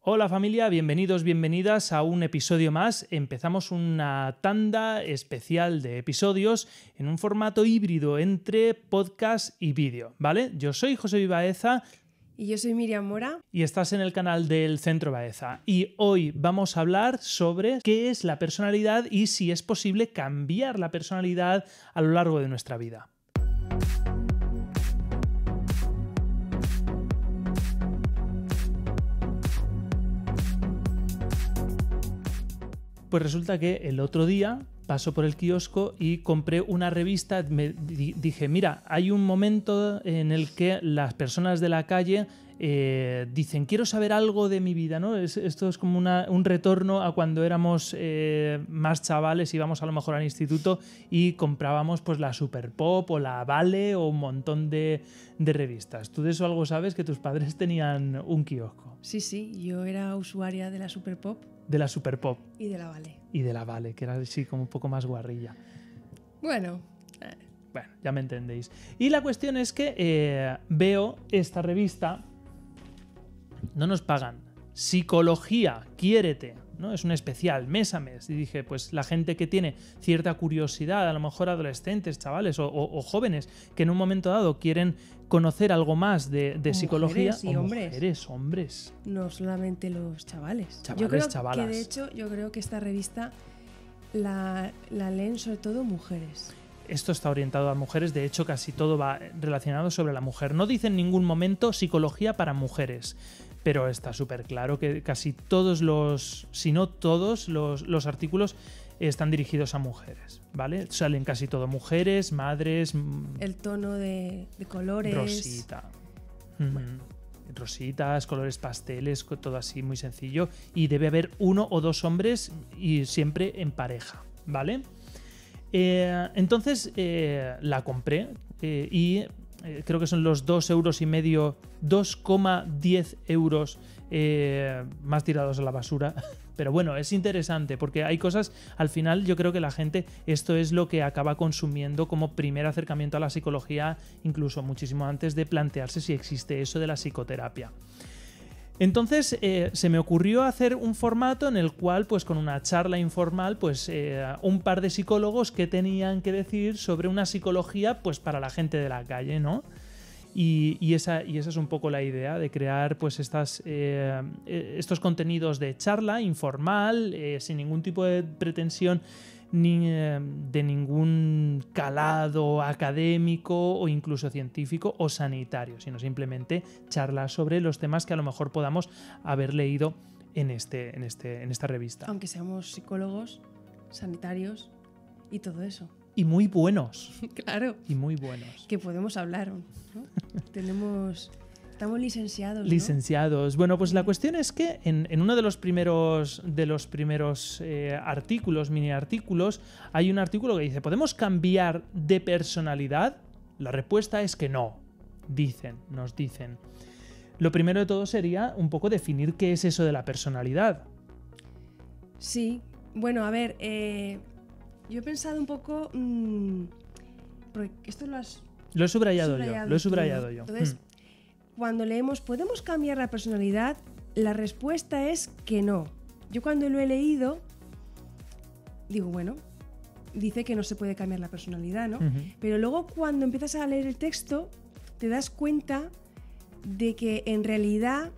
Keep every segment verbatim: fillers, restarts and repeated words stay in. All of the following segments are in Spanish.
Hola familia, bienvenidos, bienvenidas a un episodio más. Empezamos una tanda especial de episodios en un formato híbrido entre podcast y vídeo, ¿vale? Yo soy José Baeza. Y yo soy Miriam Mora. Y estás en el canal del Centro Baeza. Y hoy vamos a hablar sobre qué es la personalidad y si es posible cambiar la personalidad a lo largo de nuestra vida. Pues resulta que el otro día paso por el kiosco y compré una revista. Me dije, mira, hay un momento en el que las personas de la calle eh, dicen, quiero saber algo de mi vida, ¿no? Es, esto es como una, un retorno a cuando éramos eh, más chavales, íbamos a lo mejor al instituto y comprábamos pues la Super Pop o la Vale o un montón de, de revistas. ¿Tú de eso algo sabes? Que tus padres tenían un kiosco. Sí, sí, yo era usuaria de la Super Pop. De la Super Pop. Y de la Vale. Y de la Vale, que era así como un poco más guarrilla. Bueno. Eh. Bueno, ya me entendéis. Y la cuestión es que eh, veo esta revista, no nos pagan, Psicología, quiérete, ¿no? Es un especial, mes a mes. Y dije, pues la gente que tiene cierta curiosidad, a lo mejor adolescentes, chavales o, o, o jóvenes, que en un momento dado quieren conocer algo más de, de psicología. Mujeres y o hombres. Mujeres, hombres. No solamente los chavales. Chavales, yo creo chavalas. que de hecho, yo creo que esta revista la, la leen sobre todo mujeres. Esto está orientado a mujeres, de hecho casi todo va relacionado sobre la mujer. No dice en ningún momento psicología para mujeres, pero está súper claro que casi todos los, si no todos los, los artículos están dirigidos a mujeres, ¿vale? Salen casi todo mujeres, madres. El tono de, de colores. Rosita. Bueno. Mm, rositas, colores pasteles, todo así muy sencillo. Y debe haber uno o dos hombres y siempre en pareja, ¿vale? Eh, entonces eh, la compré eh, y eh, creo que son los dos euros y medio, dos coma diez euros eh, más tirados a la basura. Pero bueno, es interesante porque hay cosas, al final yo creo que la gente, esto es lo que acaba consumiendo como primer acercamiento a la psicología, incluso muchísimo antes de plantearse si existe eso de la psicoterapia. Entonces eh, se me ocurrió hacer un formato en el cual, pues con una charla informal, pues eh, un par de psicólogos que tenían que decir sobre una psicología pues para la gente de la calle, ¿no? Y, y, esa, y esa es un poco la idea de crear pues estas, eh, estos contenidos de charla informal, eh, sin ningún tipo de pretensión ni eh, de ningún calado académico o incluso científico o sanitario, sino simplemente charlas sobre los temas que a lo mejor podamos haber leído en, este, en, este, en esta revista. Aunque seamos psicólogos, sanitarios y todo eso. Y muy buenos. Claro. Y muy buenos. Que podemos hablar, ¿no? Tenemos... Estamos licenciados, ¿no? Licenciados. Bueno, pues la cuestión es que en, en uno de los primeros, de los primeros eh, artículos, mini artículos, hay un artículo que dice, ¿podemos cambiar de personalidad? La respuesta es que no. Dicen, nos dicen. Lo primero de todo sería un poco definir qué es eso de la personalidad. Sí. Bueno, a ver, eh, yo he pensado un poco... Mmm, porque esto lo has... Lo he subrayado, subrayado yo. Lo he subrayado tú. yo. Entonces... Hmm. Cuando leemos, ¿podemos cambiar la personalidad? La respuesta es que no. Yo cuando lo he leído, digo, bueno, dice que no se puede cambiar la personalidad, ¿no? Uh-huh. Pero luego cuando empiezas a leer el texto, te das cuenta de que en realidad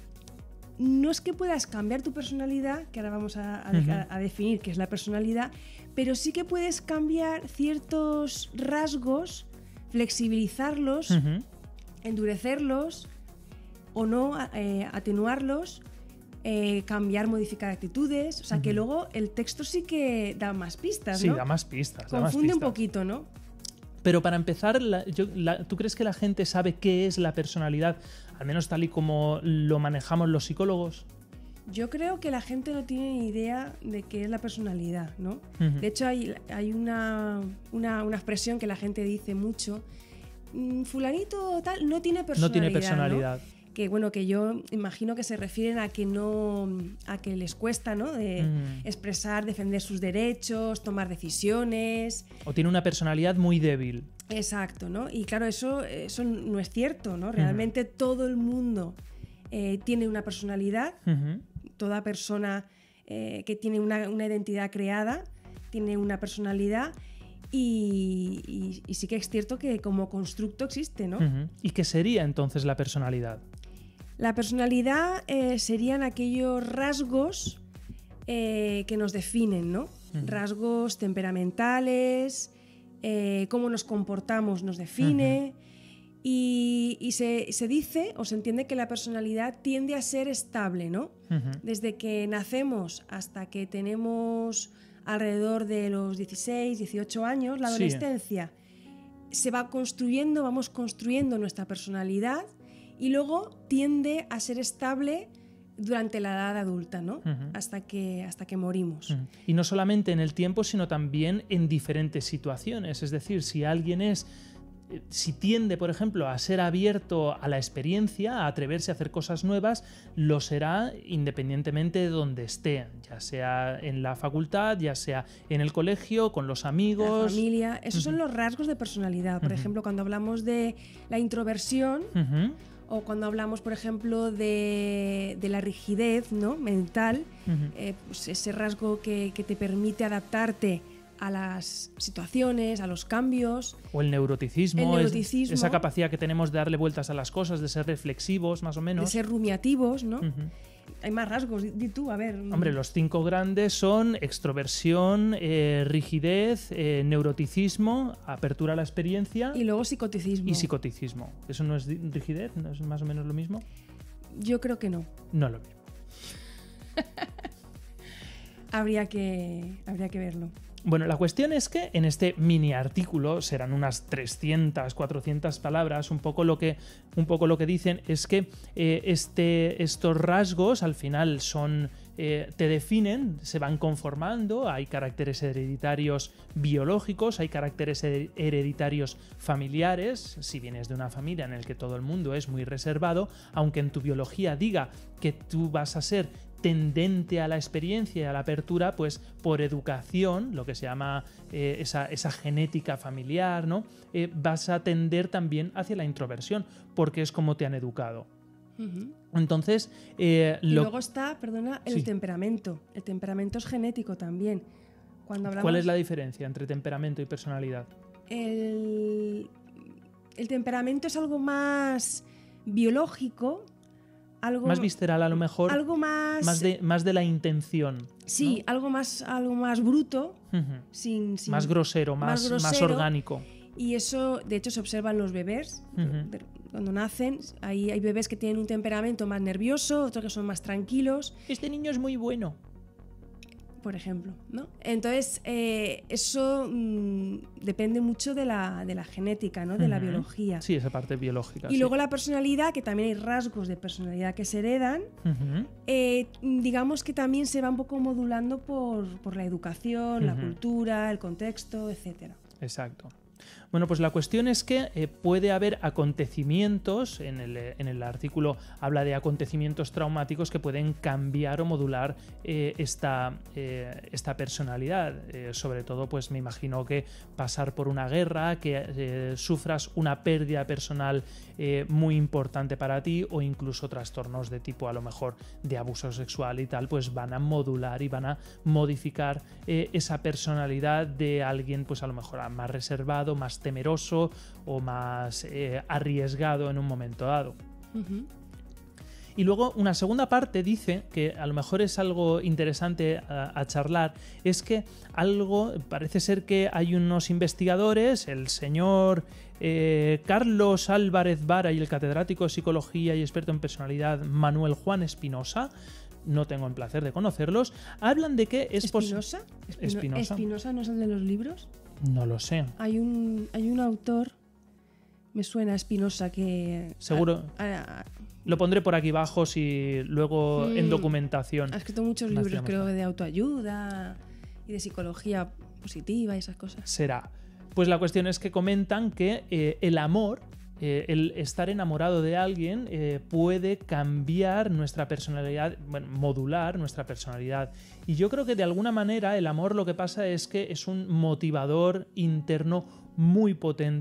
no es que puedas cambiar tu personalidad, que ahora vamos a, a, uh-huh. a definir qué es la personalidad, pero sí que puedes cambiar ciertos rasgos, flexibilizarlos, uh-huh. endurecerlos o no, eh, atenuarlos, eh, cambiar, modificar actitudes. O sea, uh-huh. que luego el texto sí que da más pistas, sí, ¿no? Sí, da más pistas. Confunde da más pistas. un poquito, ¿no? Pero para empezar, la, yo, la, ¿tú crees que la gente sabe qué es la personalidad? Al menos tal y como lo manejamos los psicólogos. Yo creo que la gente no tiene ni idea de qué es la personalidad, ¿no? Uh-huh. De hecho, hay, hay una, una, una expresión que la gente dice mucho. Fulanito tal no tiene personalidad. No tiene personalidad. ¿no? Que bueno, que yo imagino que se refieren a que no, a que les cuesta, ¿no? De mm. expresar, defender sus derechos, tomar decisiones. O tiene una personalidad muy débil. Exacto, ¿no? Y claro, eso, eso no es cierto, ¿no? Realmente mm. todo el mundo eh, tiene una personalidad. Ujú. Toda persona eh, que tiene una, una identidad creada tiene una personalidad y, y, y sí que es cierto que como constructo existe, ¿no? Ujú. ¿Y qué sería entonces la personalidad? La personalidad eh, serían aquellos rasgos eh, que nos definen, ¿no? Ujú. Rasgos temperamentales, eh, cómo nos comportamos nos define. Ujú. Y, y se, se dice o se entiende que la personalidad tiende a ser estable, ¿no? Ujú. Desde que nacemos hasta que tenemos alrededor de los dieciséis, dieciocho años, la Sí. adolescencia, se va construyendo, vamos construyendo nuestra personalidad y luego tiende a ser estable durante la edad adulta, ¿no? Ujú. Hasta que, hasta que morimos. Ujú. Y no solamente en el tiempo, sino también en diferentes situaciones. Es decir, si alguien es, eh, si tiende, por ejemplo, a ser abierto a la experiencia, a atreverse a hacer cosas nuevas, lo será independientemente de donde esté, ya sea en la facultad, ya sea en el colegio, con los La amigos. familia, esos son Ujú. los rasgos de personalidad. Por Ujú. ejemplo, cuando hablamos de la introversión, Ujú. o cuando hablamos, por ejemplo, de, de la rigidez, ¿no? mental, Ujú. eh, pues ese rasgo que, que te permite adaptarte a las situaciones, a los cambios. O el neuroticismo, El es- neuroticismo. esa capacidad que tenemos de darle vueltas a las cosas, de ser reflexivos, más o menos. De ser rumiativos, ¿no? Ujú. Hay más rasgos, di, di tú, a ver. Hombre, los cinco grandes son extroversión, eh, rigidez, eh, neuroticismo, apertura a la experiencia Y luego psicoticismo. y psicoticismo. ¿Eso no es di- rigidez? ¿No es más o menos lo mismo? Yo creo que no. No es lo mismo. Habría que, habría que verlo. Bueno, la cuestión es que en este mini artículo, serán unas trescientas, cuatrocientas palabras, un poco lo que, un poco lo que dicen es que eh, este, estos rasgos al final son, eh, te definen, se van conformando, hay caracteres hereditarios biológicos, hay caracteres her- hereditarios familiares, si vienes de una familia en la que todo el mundo es muy reservado, aunque en tu biología diga que tú vas a ser tendente a la experiencia y a la apertura, pues por educación, lo que se llama eh, esa, esa genética familiar, ¿no? Eh, vas a tender también hacia la introversión, porque es como te han educado. Ujú. Entonces, eh, Y lo- luego está, perdona, el Sí. temperamento. El temperamento es genético también. Cuando hablamos, ¿cuál es la diferencia entre temperamento y personalidad? el, el temperamento es algo más biológico, algo Más visceral, a lo mejor, algo más, más de, más de la intención. sí, algo más algo más bruto, ¿no? Ujú. sin, sin- Más grosero, más, más más grosero. orgánico. y eso de hecho se observa en los bebés. Ujú. De- Cuando nacen, hay, hay bebés que tienen un temperamento más nervioso, otros que son más tranquilos, Este niño es muy bueno. por ejemplo, ¿no? Entonces, eh, eso mm, depende mucho de la, de la genética, ¿no? De la Ujú. biología. Sí, esa parte biológica. Y sí. luego la personalidad, que también hay rasgos de personalidad que se heredan, Ujú. eh, digamos que también se va un poco modulando por, por la educación, la Ujú. cultura, el contexto, etcétera. Exacto. Bueno, pues la cuestión es que eh, puede haber acontecimientos, en el, eh, en el artículo habla de acontecimientos traumáticos que pueden cambiar o modular eh, esta, eh, esta personalidad. Eh, sobre todo, pues me imagino que pasar por una guerra, que eh, sufras una pérdida personal eh, muy importante para ti o incluso trastornos de tipo a lo mejor de abuso sexual y tal, pues van a modular y van a modificar eh, esa personalidad de alguien pues a lo mejor más reservado, más temeroso o más eh, arriesgado en un momento dado. Ujú. Y luego una segunda parte dice, que a lo mejor es algo interesante a, a charlar, es que algo, parece ser que hay unos investigadores, el señor eh, Carlos Álvarez Vara y el catedrático de psicología y experto en personalidad Manuel Juan Espinosa, no tengo el placer de conocerlos, hablan de que es posible... ¿Espinosa? Espino- Espinosa. ¿Espinosa no es el de los libros? No lo sé. Hay un, hay un autor, me suena Espinosa, que... Seguro. Ha, ha- Lo pondré por aquí abajo si luego en Mm. documentación. ha escrito muchos Nos libros, tiramos creo, más. de autoayuda y de psicología positiva y esas cosas. Será. Pues la cuestión es que comentan que eh, el amor, eh, el estar enamorado de alguien, eh, puede cambiar nuestra personalidad, bueno, modular nuestra personalidad. Y yo creo que de alguna manera el amor lo que pasa es que es un motivador interno muy potente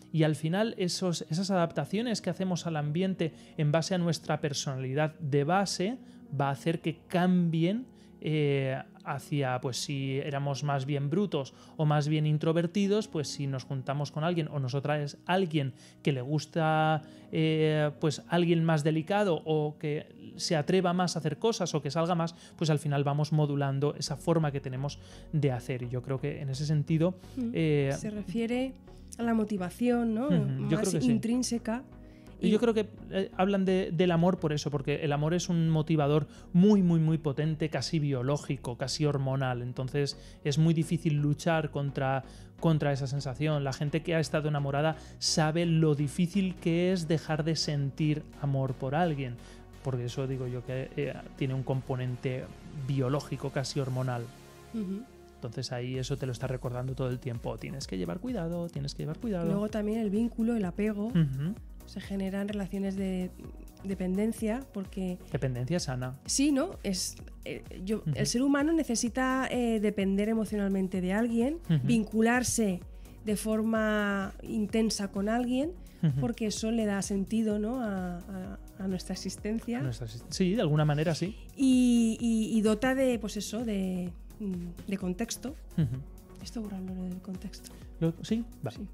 y al final esos, esas adaptaciones que hacemos al ambiente en base a nuestra personalidad de base va a hacer que cambien eh, hacia, pues si éramos más bien brutos o más bien introvertidos, pues si nos juntamos con alguien o nos atrae alguien que le gusta eh, pues alguien más delicado o que se atreva más a hacer cosas o que salga más, pues al final vamos modulando esa forma que tenemos de hacer. Y yo creo que en ese sentido... Eh, se refiere a la motivación, ¿no? Uh-huh, yo más creo que intrínseca. Sí. Y yo creo que eh, hablan de, del amor por eso, porque el amor es un motivador muy, muy, muy potente, casi biológico, casi hormonal. Entonces es muy difícil luchar contra, contra esa sensación. La gente que ha estado enamorada sabe lo difícil que es dejar de sentir amor por alguien. Por eso digo yo que eh, tiene un componente biológico, casi hormonal. Uh-huh. Entonces ahí eso te lo está recordando todo el tiempo. Tienes que llevar cuidado, tienes que llevar cuidado. Luego también el vínculo, el apego. Uh-huh. Se generan relaciones de dependencia porque... Dependencia sana. Sí, ¿no? Es, eh, yo, uh-huh. El ser humano necesita eh, depender emocionalmente de alguien, uh-huh. vincularse de forma intensa con alguien, uh-huh. porque eso le da sentido, ¿no? a, a, a nuestra existencia. Nuestra, sí, de alguna manera sí. Y, y, y dota de, pues eso, de, de contexto. Uh-huh. Esto borrarlo del contexto. ¿Lo, sí? Vale. Sí.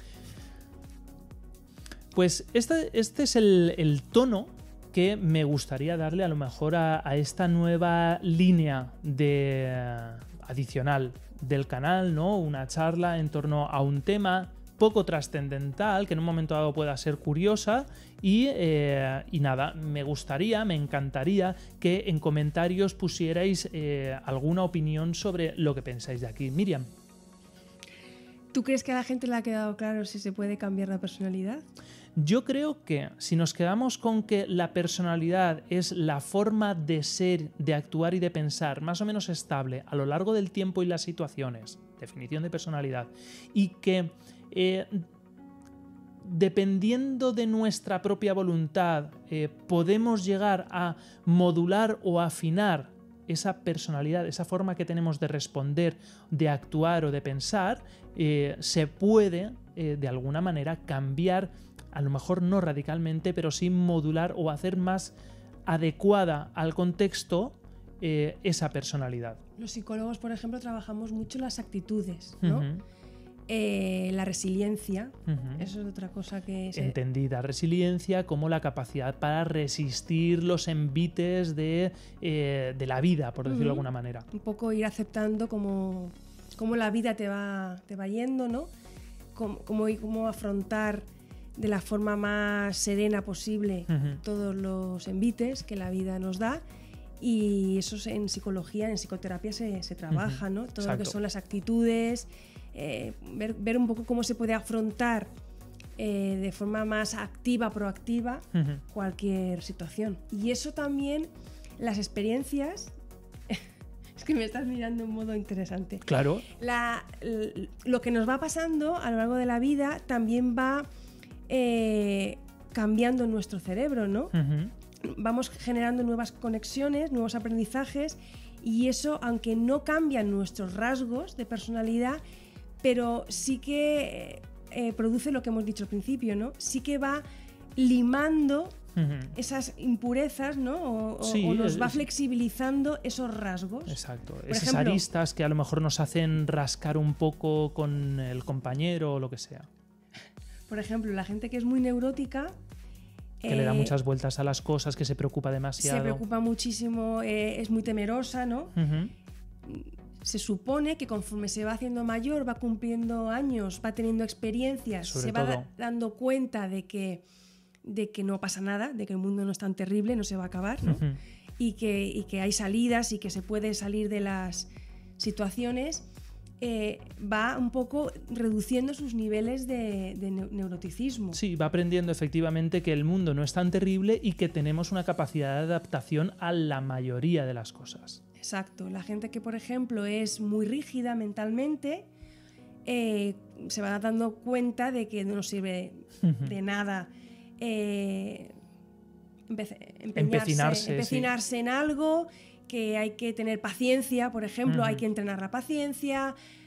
Pues este, este es el, el tono que me gustaría darle a lo mejor a, a esta nueva línea de, uh, adicional del canal, ¿no? Una charla en torno a un tema poco trascendental, que en un momento dado pueda ser curiosa y, eh, y nada, me gustaría, me encantaría que en comentarios pusierais eh, alguna opinión sobre lo que pensáis de aquí. Miriam. ¿Tú crees que a la gente le ha quedado claro si se puede cambiar la personalidad? Yo creo que si nos quedamos con que la personalidad es la forma de ser, de actuar y de pensar más o menos estable a lo largo del tiempo y las situaciones, definición de personalidad, y que eh, dependiendo de nuestra propia voluntad eh, podemos llegar a modular o afinar esa personalidad, esa forma que tenemos de responder, de actuar o de pensar, eh, se puede eh, de alguna manera cambiar, a lo mejor no radicalmente, pero sí modular o hacer más adecuada al contexto eh, esa personalidad. Los psicólogos, por ejemplo, trabajamos mucho las actitudes, ¿no? Uh-huh. Eh, la resiliencia, uh-huh. eso es otra cosa que... Se... Entendida resiliencia como la capacidad para resistir los envites de, eh, de la vida, por decirlo uh-huh. de alguna manera. Un poco ir aceptando cómo, cómo la vida te va, te va yendo, ¿no? Cómo, cómo, cómo afrontar de la forma más serena posible uh-huh. todos los envites que la vida nos da. Y eso en psicología, en psicoterapia se, se trabaja, uh-huh. ¿no? Todo Exacto. Lo que son las actitudes, eh, ver, ver un poco cómo se puede afrontar eh, de forma más activa, proactiva, uh-huh. cualquier situación. Y eso también, las experiencias... Es que me estás mirando de un modo interesante. Claro. La, lo que nos va pasando a lo largo de la vida también va eh, cambiando nuestro cerebro, ¿no? Uh-huh. Vamos generando nuevas conexiones, nuevos aprendizajes, y eso, aunque no cambian nuestros rasgos de personalidad, pero sí que eh, produce lo que hemos dicho al principio, ¿no? Sí que va limando uh-huh. esas impurezas, ¿no? O, sí, o nos va es, flexibilizando esos rasgos. Exacto. Por Esas ejemplo, aristas que a lo mejor nos hacen rascar un poco con el compañero o lo que sea. Por ejemplo, la gente que es muy neurótica... Que eh, le da muchas vueltas a las cosas, que se preocupa demasiado. Se preocupa muchísimo, eh, es muy temerosa, ¿no? Uh-huh. Se supone que conforme se va haciendo mayor, va cumpliendo años, va teniendo experiencias, Sobre se todo. va da- dando cuenta de que, de que no pasa nada, de que el mundo no es tan terrible, no se va a acabar, ¿no? Uh-huh. y, que, y que hay salidas y que se puede salir de las situaciones. Eh, va un poco reduciendo sus niveles de, de neuroticismo. Sí, va aprendiendo efectivamente que el mundo no es tan terrible y que tenemos una capacidad de adaptación a la mayoría de las cosas. Exacto. La gente que, por ejemplo, es muy rígida mentalmente, eh, se va dando cuenta de que no sirve uh-huh. de nada eh, empe- empecinarse, empecinarse sí. en algo, que hay que tener paciencia, por ejemplo, uh-huh. hay que entrenar la paciencia,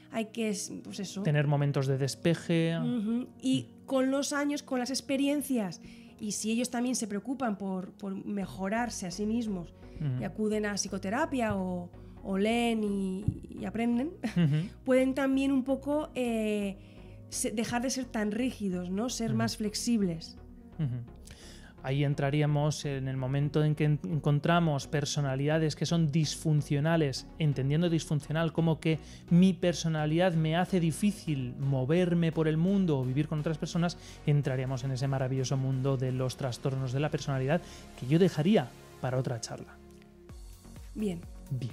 hay que, pues eso. Tener momentos de despeje. Uh-huh. Y con los años, con las experiencias, y si ellos también se preocupan por, por mejorarse a sí mismos uh-huh. y acuden a psicoterapia o, o leen y, y aprenden, uh-huh. pueden también un poco eh, se, dejar de ser tan rígidos, ¿no? Ser uh-huh. más flexibles. Uh-huh. Ahí entraríamos en el momento en que encontramos personalidades que son disfuncionales, entendiendo disfuncional como que mi personalidad me hace difícil moverme por el mundo o vivir con otras personas, entraríamos en ese maravilloso mundo de los trastornos de la personalidad que yo dejaría para otra charla. Bien. Bien.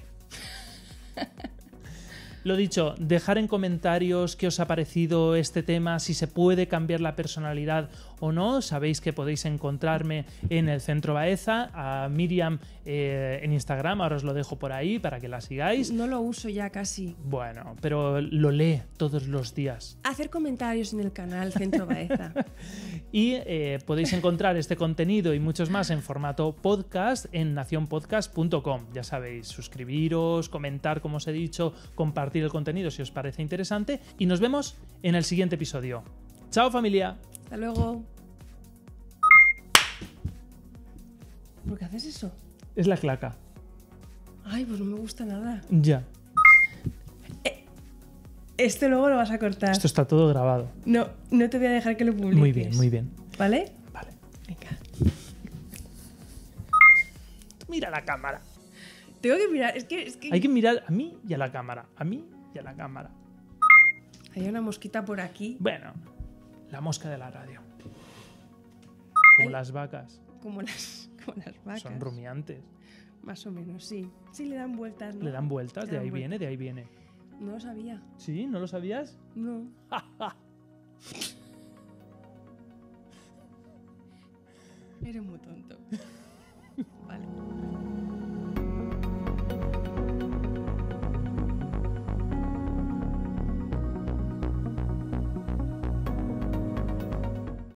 Lo dicho, dejar en comentarios qué os ha parecido este tema, si se puede cambiar la personalidad o no. Sabéis que podéis encontrarme en el Centro Baeza, a Miriam eh, en Instagram, ahora os lo dejo por ahí para que la sigáis. No lo uso ya casi. Bueno, pero lo lee todos los días. Hacer comentarios en el canal Centro Baeza. Y eh, podéis encontrar este contenido y muchos más en formato podcast en nación podcast punto com. Ya sabéis, suscribiros, comentar, como os he dicho, compartir el contenido si os parece interesante y nos vemos en el siguiente episodio. ¡Chao, familia! Hasta luego. ¿Por qué haces eso? Es la claca. Ay, pues no me gusta nada. Ya. Eh, este luego lo vas a cortar. Esto está todo grabado. No, no te voy a dejar que lo publiques. Muy bien, muy bien. ¿Vale? Vale. Venga. Mira la cámara. Tengo que mirar, es que, es que... Hay que mirar a mí y a la cámara. A mí y a la cámara. Hay una mosquita por aquí. Bueno, la mosca de la radio. Como Ay, las vacas. Como las, como las vacas. Son rumiantes. Más o menos, sí. Sí, le dan vueltas, ¿no? Le dan vueltas, Le de dan ahí vueltas. viene, de ahí viene. No lo sabía. ¿Sí? ¿No lo sabías? No. Eres muy tonto.